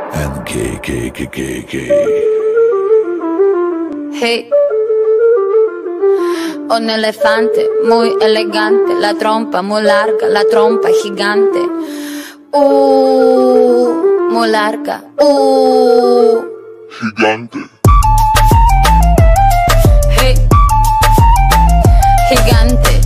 Hey, un elefante muy elegante, la trompa muy larga, la trompa gigante. Muy larga. Gigante. Hey, gigante.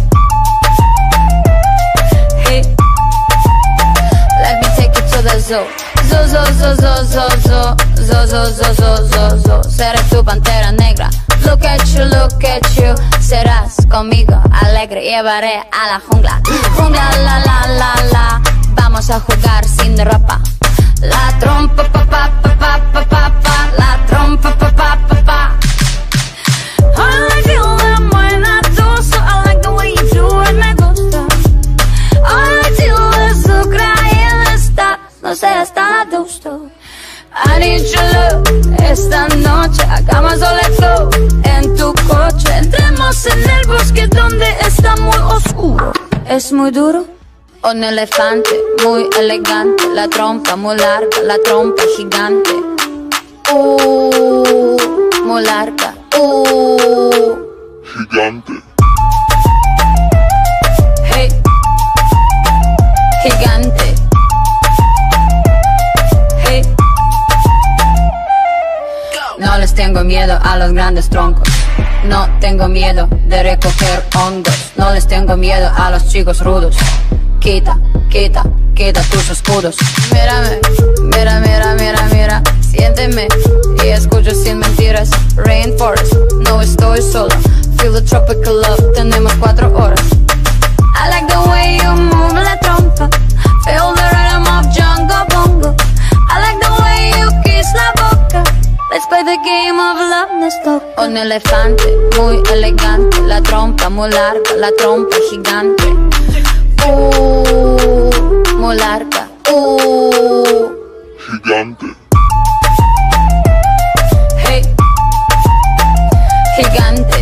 Hey, let me take you to the zoo. Zoo, zoo, zoo, zoo, zoo, zoo, zoo, zoo, zoo, zoo, zoo, zoo. Seré tu pantera negra. Look at you, serás conmigo alegre. Llevaré a la jungla. Jungla, la, la, la, la. Vamos a jugar sin ropa. La trompa, pa, pa, pa, pa, pa, pa, pa. La trompa, pa, pa, pa, pa. I like it when I do so. I like the way you do it, me gusta. Ay, chile, Ucrania está. No sé, está gusto. I need your love. Esta noche hagamos soleto en tu coche. Entremos en el bosque donde está muy oscuro. Es muy duro. Un elefante muy elegante, la trompa muy larga, la trompa gigante. Muy larga. Gigante. Hey, gigante. Hey. No les tengo miedo a los grandes troncos. No tengo miedo de recoger hongos. No les tengo miedo a los chicos rudos. Quita, quita, quita tus escudos. Mírame, mira, mira, mira, mira. Siénteme y escucho sin mentiras. Rainforest, no estoy sola. Feel the tropical love, tenemos 4 horas. I like the way you move la trompa. Feel the rhythm of Jungle Bongo. I like the way you kiss la boca. Let's play the game of love, let's go. Un elefante muy elegante, la trompa muy larga, la trompa gigante. Muy larga. Gigante. Hey, gigante.